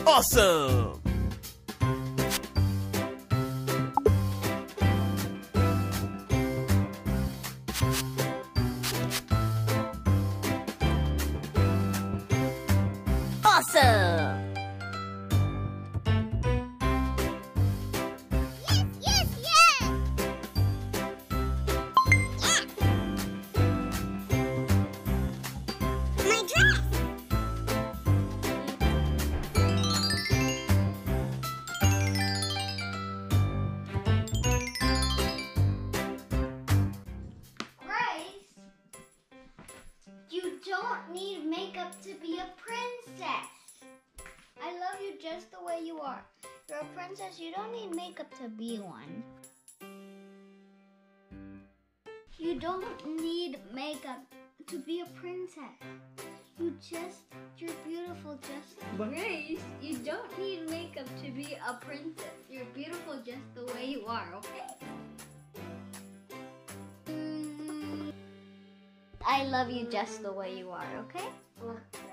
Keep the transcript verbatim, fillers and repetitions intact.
Awesome! Awesome! Yes, yes, yes! Yeah! My dress! Grace, you don't need makeup to be a princess. I love you just the way you are. You're a princess, you don't need makeup to be one. You don't need makeup to be a princess. You just, you're beautiful just. Grace, you don't need makeup to be a princess. You're beautiful just the way you are, okay? Mm, I love you just the way you are, okay?